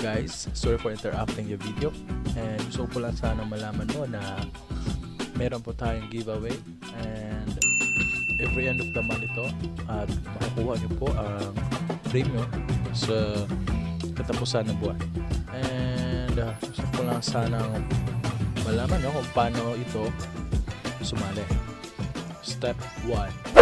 guys, sorry for interrupting your video, and gusto ko lang sana malaman mo na meron po tayong giveaway, and every end of the month ito at makukuha niyo po ang premium sa katapusan ng buwan. And gusto ko lang sana malaman kung paano ito sumali. Step 1,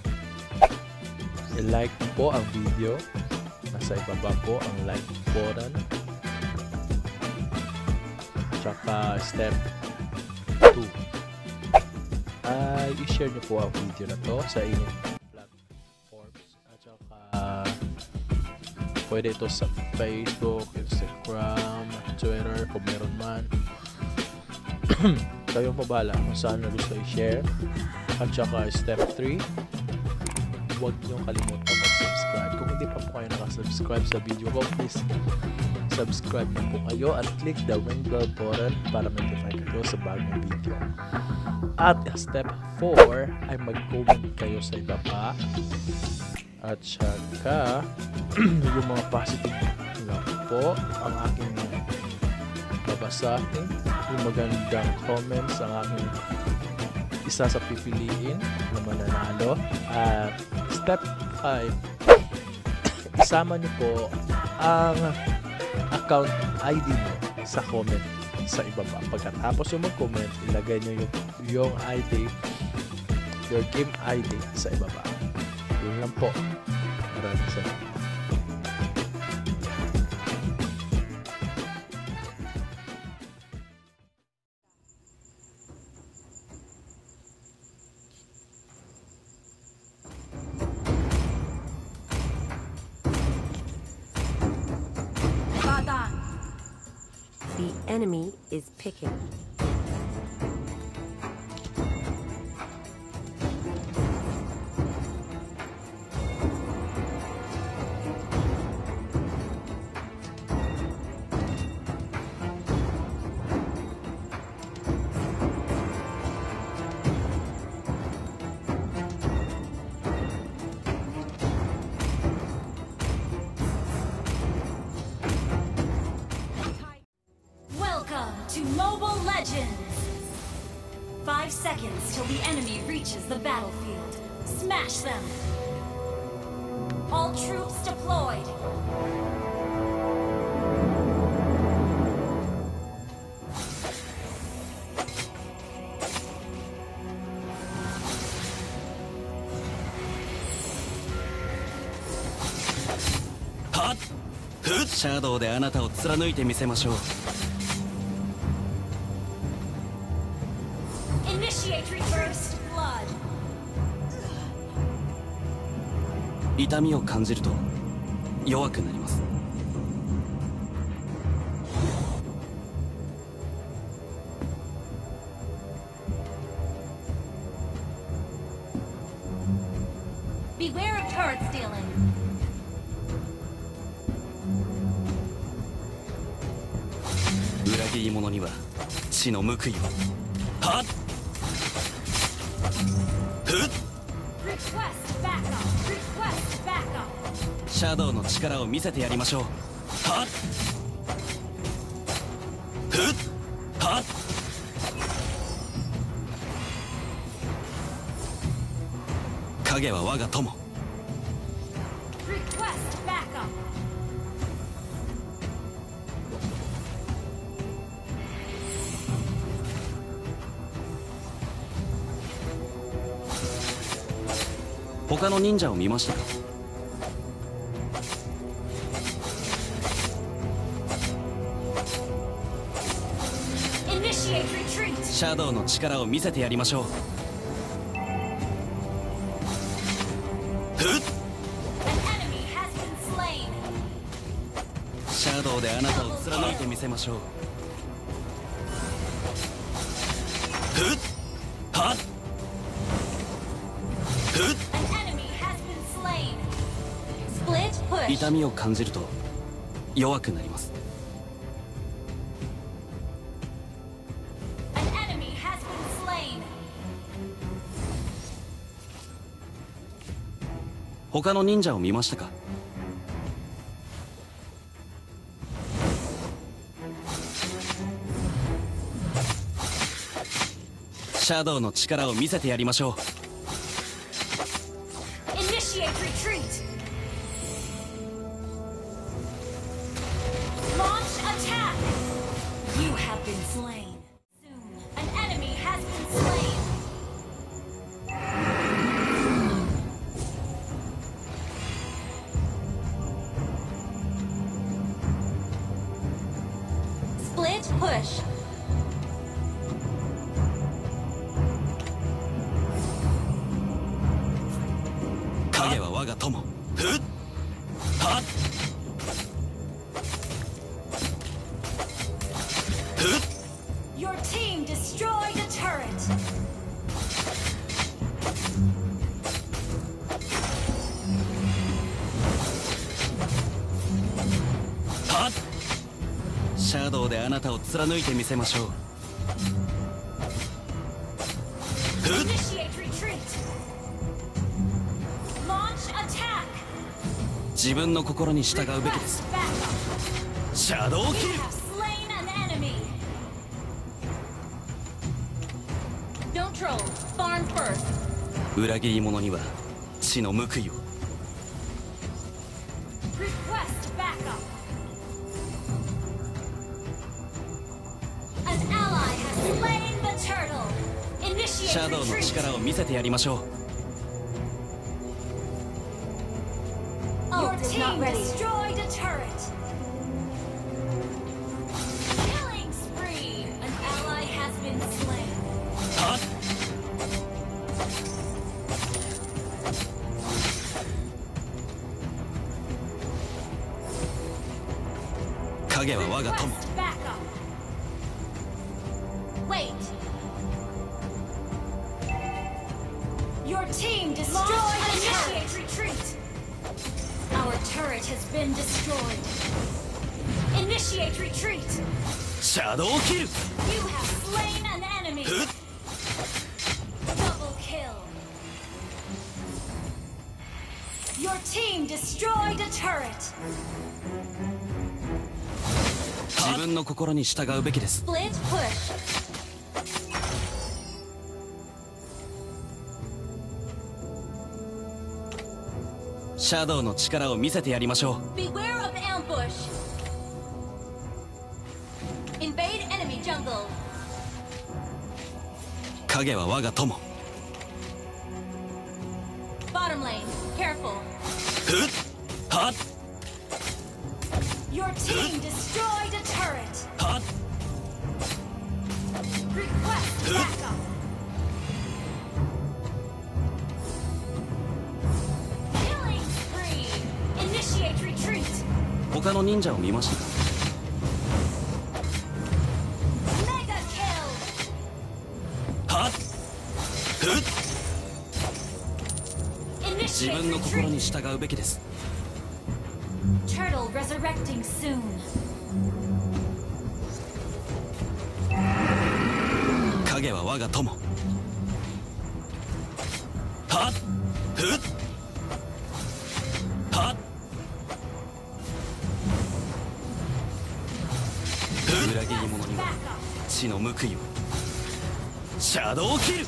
i-like po ang video. Nasa ibaba po ang like button. Tsaka step 2 ay i-share nyo po ang video na to sa inyong platforms. At tsaka pwede ito sa Facebook, Instagram, Twitter kung meron man. Kayong pabala kung saan na gusto i-share. At tsaka step 3, huwag nyo kalimutan mag-subscribe. Kung hindi pa po kayo nakasubscribe sa video ko, please subscribe na po kayo at click the ring bell button para notify kayo sa bagong video. At step 4 ay mag-comment kayo sa ibaba. At saka yung mga positive lang po ang aking babasahin. Yung magandang comments ang aking isa sa pipiliin na mananalo. At step 5, isama niyo po ang account ID mo sa comment sa ibaba. Pagkatapos yung mag-comment, ilagay niyo yung ID, your game ID sa ibaba. Yun lang po. Maraming salamat. The enemy is picking. To Mobile Legends! 5 seconds till the enemy reaches the battlefield. Smash them! All troops deployed! Hot! シャドウであなたを貫いてみせましょう。痛みを感じると弱くなります。 Beware of turret stealing. 裏切り者には死の報いを。はっ！ふっ！シャドウの力を見せてやりましょう。はっ！ふっ！はっ！影は我が友。他の忍者を見ましたか？シャドウの力を見せてやりましょう。ふっ！シャドウであなたを貫いてみせましょう。ふっ！はっ！ふっ！痛みを感じると弱くなります。他の忍者を見ましたか？ シャドウの力を見せてやりましょう。 Initiate retreat. Launch attack. You have been slain. Soon, an enemy has been slain. Split push. 影は我が友。ふっはっふっ Your team destroyed a turret. はっシャドウであなたを貫いてみせましょう。ふっ Initiate retreat. Launch attack. 自分の心に従うべきです。 Request backup. シャドウキ You ル have slain an enemy. Don't troll. Farm first. 裏切り者には死の報いを。 Request backup. An ally has slain the turtle. シャ Initiate ドウの retreat. 力を見せてやりましょう。 Your Ult is team not ready. destroyed a turret. Killing spree. An ally has been slain. はっ影は我が友。 Request backup. Wait. Your team destroyed a turret. Initiate retreat. Our turret has been destroyed. Initiate retreat. シャドウキル You have slain an enemy. ふっ Double kill. Your team destroyed a turret. 自分の心に従うべきです。 Split push. シャドウの力を見せてやりましょう。 Beware of ambush. Invade enemy jungle. 影は我が友。 Bottom lane. Careful. ふっはっ Your team destroyed a turret. はっ Request backup. Killing spree. Initiate retreat. 他の忍者を見ましたか。 Mega kill. はっふっ自 Initiate 分の心 retreat. に従うべきです。 Turtle resurrecting soon. 影は我が友。はっふっはっ裏切り者には Backup. 死の報いを。シャドウキル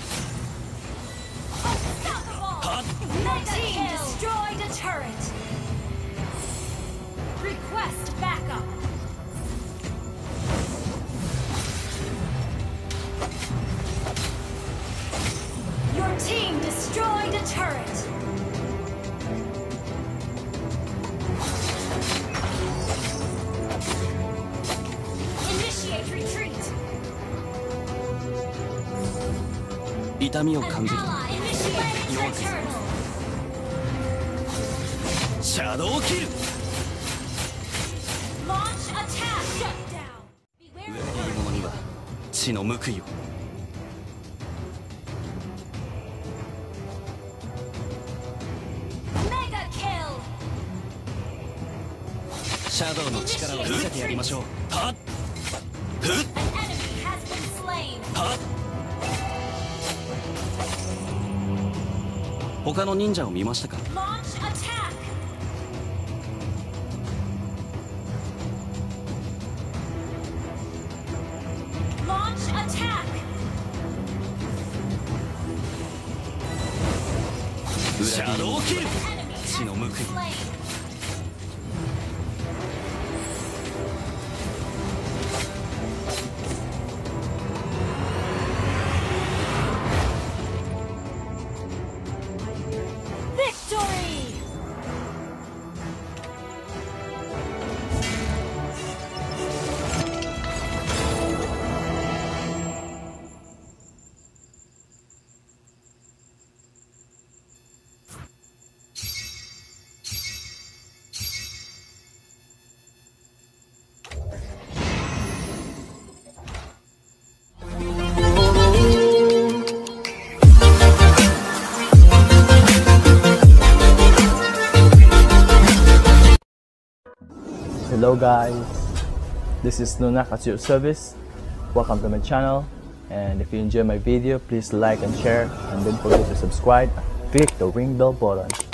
Unstoppable. Mega team destroyed a turret. Request backup. Your team destroyed a turret. Initiate retreat. 痛みを An 感じる。 ally initiated the turtle. シャドウキル Launch attack. Shut down. 裏 Beware 切り者には死の報いを。 Mega kill. シャドウの力を見せてやりましょう。はっふっ An enemy has been slain. はっ他の忍者を見ましたか。 Launch attack. Launch attack. シャドウキル Enemy 血の報い slain. Victory! Hello guys, this is Nunak at your service. Welcome to my channel, and if you enjoy my video, please like and share, and don't forget to subscribe and click the ring bell button.